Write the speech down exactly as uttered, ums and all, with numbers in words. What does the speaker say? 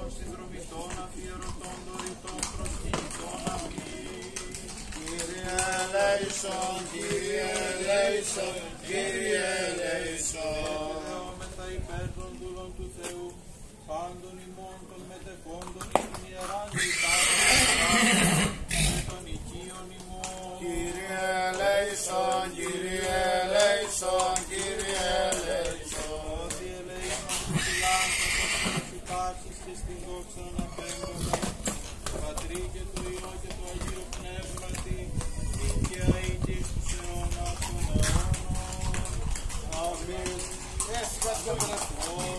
συνδρομητών αφιερωτών δωρητών προσκυνητών αμήν. Κύριε ελέησον, Κύριε ελέησον, Κύριε ελέησον. Δεόμεθα υπέρ των δούλων του Θεού, πάντων ημών των μετεχόντων εις την ιεράν λιτάρων και των οικείων ημών. Κύριε ελέησον, Κύριε ελέησον, Κύριε ελέησον. Ότι ελέησον τους φιλάνθρωπος και εφητάρσεις και στην δόξα αναπέμποντα, του Πατρί και του Υιό και του Αγίου Πνεύματι, και αεί και εις τους αιώνας των αιώνων. Αμήν. Έσχας και